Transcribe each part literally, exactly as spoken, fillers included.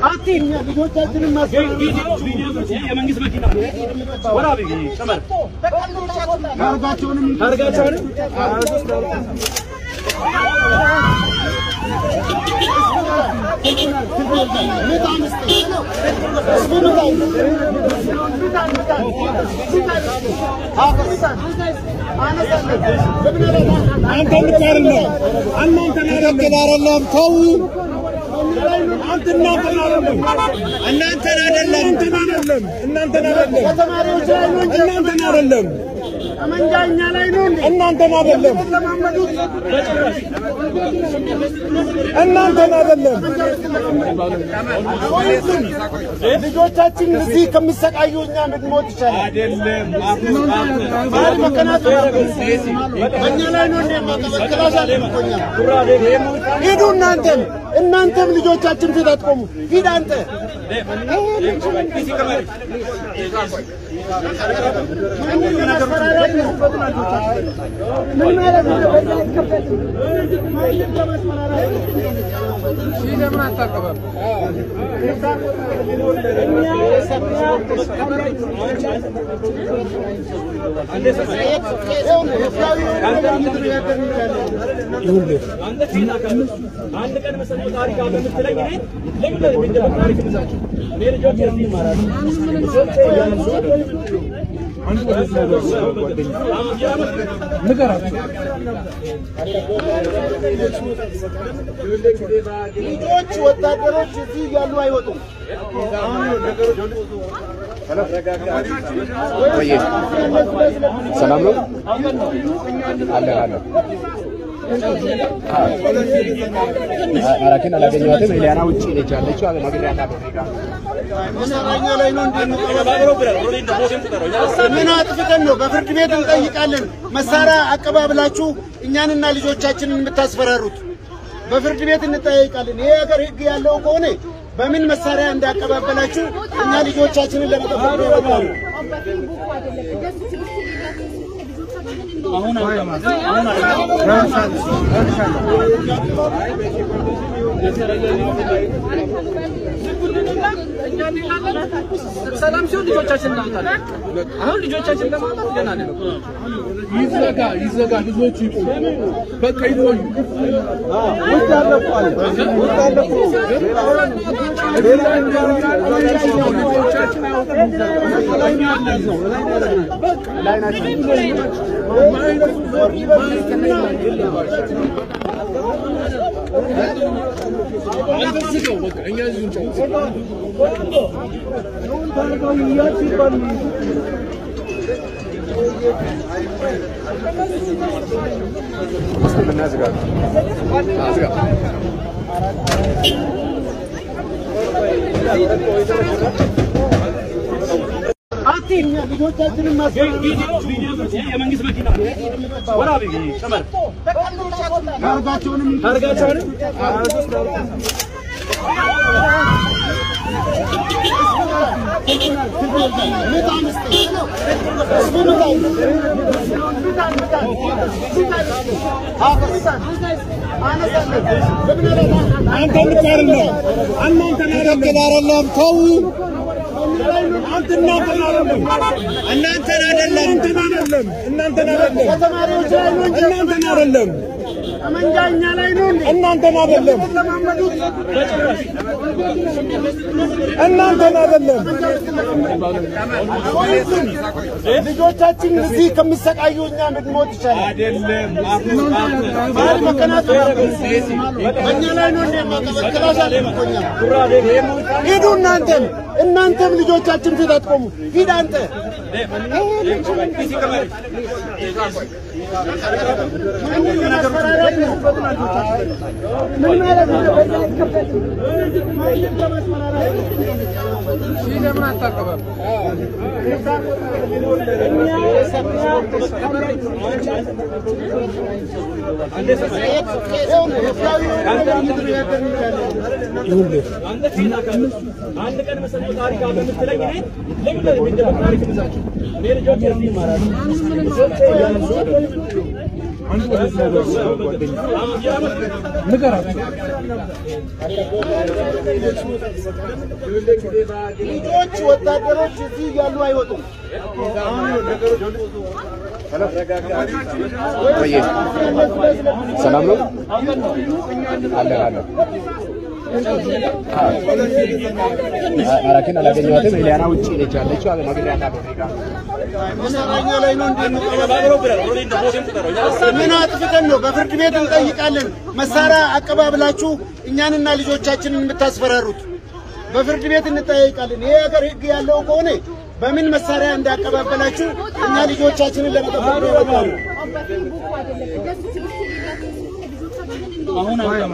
አትይ ልጆቻችንን ማስፈራራት ቪዲዮ ቪዲዮ የመንግስት መኪና ወራ ቢቢ ተመር ታርጋቸውንም ታርጋቸውንም አንተ ልትቀርነው አንተ ናደለም ተው አንተ እናንተ ናደለም እናንተ ናደለም እናንተ ናደለም ተማሪዎች ላይ ነው እናንተ ናደለም መንጃኛ ላይ ነው እናንተ ናደለም እናንተ ናደለም ልጆቻችን እዚህ ከሚሰቃዩኛ ምድሞት ይችላል አይደለም ባል መከናቱ በእኛ ላይ ነው እንደማከላሻ ለምቆኛ ሂዱ እናንተም እናንተም ልጆቻችን ፊት አትቆሙ ሂድ አንተ ምን ማለት ነው በዛ ይከፈት شيء ما تقبل ልጆች ወታደሮች እዚህ ያሉ አይወጡም ሰላም ነው አለ አለ አራከን አላገኘዋትም ኢሊያና ውጪ ነች ያለችው አለ ማግሪያታ ዶሪጋ መሰራኛ ላይ ነው ምን አጥፍተን ነው በፍርድ ቤት እንጠይቃለን መሳሪያ አቀባብላችሁ እኛንና ልጆቻችንን የምታስፈራሩት በፍርድ ቤት እንጠይቃለን ይሄ ሀገር ህግ ያለው ከሆነ በምን መሳሪያ እንዳቀባበላችሁ እኛ ልጆቻችንን ለመጠበቅ ነው አሁን አሁን ሰላም ሲሆን ልጆቻችን እናውጣለን አሁን ልጆቻችን ለማውጣት ገና ነው ይዘጋ ይዘጋ ልጆች ይጡ በቃ ይቆዩ ወጣለፋል ወጣለፉ ሌላ ልጆቻችን አውጣለን ላይ ነው በቃ ላይ ናቸው አንተ ስለው በቃ እኛ እዚህ እንጨርስ ነው ታርጋው ያቺባል ምን ናዝጋ ናዝጋ አትይ ልጆቻችንን ማስፈራራት ቪዲዮ ቪዲዮ የመንግስት መኪና ወራ ቢቢ ተመር ታርጋቸውንም ታርጋቸውንም አንተ ልትቀርነው አንተ ናደለም ተው አንተ እናንተ ናደለም እናንተ ናደለም እናንተ ናደለም ተማሪዎች ላይ ነው እናንተ ናደለም መንጃኛ ላይ ነው እናንተ ናደለም እናንተ ናደለም ልጆቻችን እዚህ ከሚሰቃዩኛ ምድሞት ይችላል አይደለም ባል መከናቱ በእኛ ላይ ነው እንደማከላሻ ለምቆኛ ሂዱ እናንተም እናንተም ልጆቻችን ፊት አትቆሙ ሂድ አንተ ምን ማለት ነው በዛ ይከፈት شيء ما تقبل አንድ ቀን መሰለኝ ታሪክ አለ የምትለኝ እኔ ለምን ለምን ታሪክ ምዛችሁ እኔ ልጆች እዚህ ይማራሉ ልጆች ወታደሮች እዚህ ያሉ አይወጡም። ሰላም ነው አለ አለ አራከን አላገኘኋትም። ኤሊያና ውጪ ነች ያለችው። አለ ማግሪያታ በሪጋ መሰራኛ ላይ ነው እንደምንቀበለው ምን አጥፍተን ነው? በፍርድ ቤት እንጠይቃለን። መሳሪያ አቀባብላችሁ እኛንና ልጆቻችንን የምታስፈራሩት በፍርድ ቤት እንጠይቃለን። ይሄ ሀገር ህግ ያለው ከሆነ በምን መሳሪያ እንዳቀባበላችሁ እኛ ልጆቻችንን ለመጠበቅ ነው ያለው። አሁን አሁን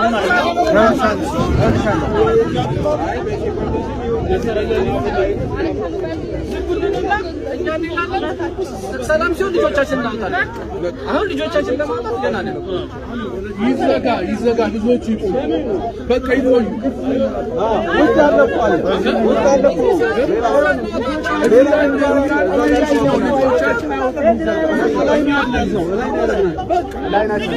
ሰላም ሲሆን ልጆቻችን እናውጣለን። አሁን ልጆቻችን ለማውጣት ገና ነው። ይዘጋ ይዘጋ ልጆቹ ይቆዩ በቃ ይቆዩ። ወጣለቁ ወጣለቁ ሌላ ልጆቻችን አውጣለን። ላይ ነው ያለው በቃ ላይ ናቸው።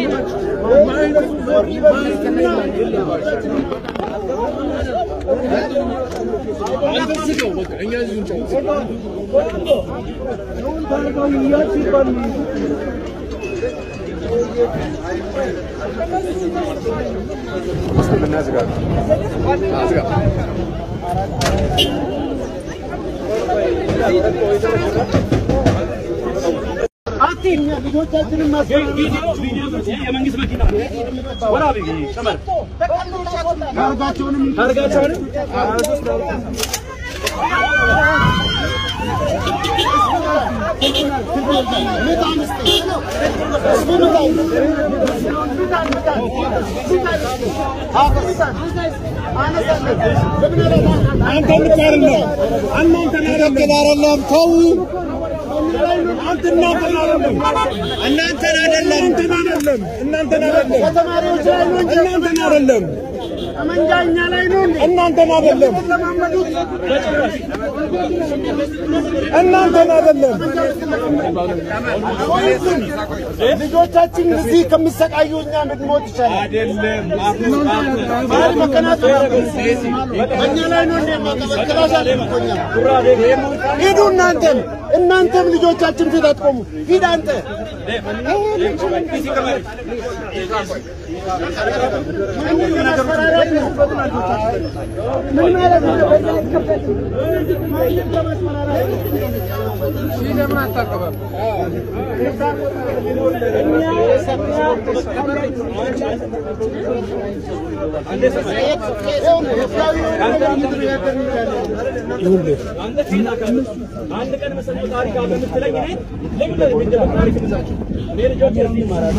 አትኛ ልጆቻችንን ማስፈራራት ቪዲዮ ቪዲዮ የመንግስት መኪና ወራቢ ጨመር ታርጋቸውንም ታርጋቸውንም አንተ ምታርና አንተ አይደለም ተው አንተ እናንተ አይደለም እናንተ አይደለም እናንተ አይደለም ከተማሪዎች ላይ ነው እንጂ እናንተ አይደለም አመንጃኛ ላይ ነው እንዴ እናንተ አይደለም እናንተ አይደለም ልጆቻችን እዚህ ከሚሰቃዩኛ ምድሞት ይችላል አይደለም ማሪ መከናቱ እኛ ላይ ነው እንዴ ማከላሻ ለምቆኛ ሂዱ እናንተም እናንተም ልጆቻችን ፊት አትቆሙ ሂድ አንተ ምን ማለት ነው? ለምን አታቀበል? አንድ ቀን መሰለኝ ታሪክ አበምትለኝ እኔ ለምን ለምን ታሪክ ምዛችሁ እኔ ልጆች እዚህ ይማራሉ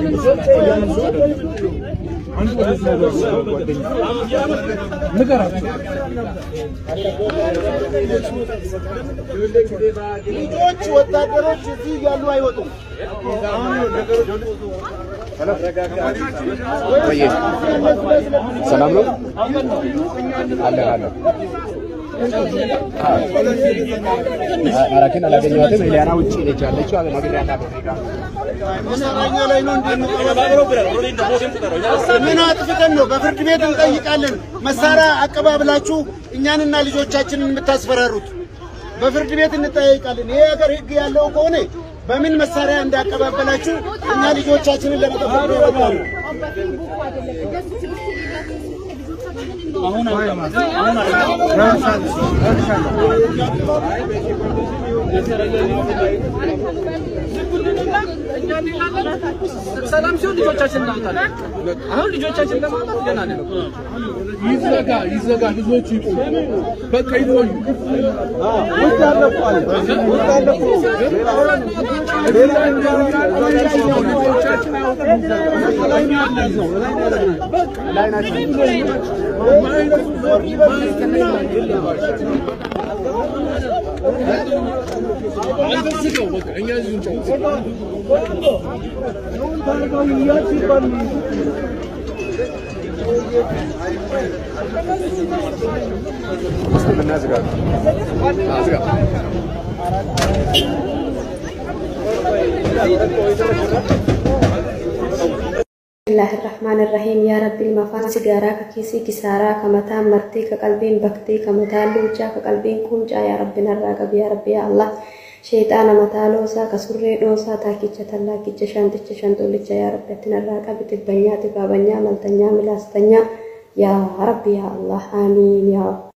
ልጆች ወታደሮች እዚህ ያሉ አይወጡም። ሰላም ነው አለ አለ አራከን አላገኘኋትም። ኤሊያና ውጪ ነች ያለችው። አለ ማግሪያታ በሪጋ መሰራኛ ላይ ነው እንደምንቀበለው ምን አጥፍተን ነው? በፍርድ ቤት እንጠይቃለን። መሳሪያ አቀባብላችሁ እኛንና ልጆቻችንን የምታስፈራሩት በፍርድ ቤት እንጠይቃለን። ይሄ ሀገር ህግ ያለው ከሆነ በምን መሳሪያ እንዳቀባበላችሁ እኛ ልጆቻችንን ለመጠበቅ ነው ያለው። አሁን አሁን ሰላም ሲሆን ልጆቻችን እናውጣለን። አሁን ልጆቻችን ለማውጣት ገና ነው። ይዘጋ ይዘጋ ልጆቹ ይቆዩ በቃ ይቆዩ። ወጣለቁ ወጣለቁ ሌላ ልጆቻችን አውጣለን። ላይ ነው ያለው በቃ ላይ ናቸው። Let's go. الله الرحمن الرحيم يا رب المفان سيجارا كيسي كسارا كمتان مرتي كقلبين بكتي كمتان لوجا كقلبين كونجا يا ربنا الراقب يا رب يا الله شيطان متالوسا كسري دوسا تاكيتش تلا كيتش شانتش شانتوليتش يا رب تنا الراقب تبنيا تبابنيا ملتنيا ملاستنيا يا رب يا الله آمين يا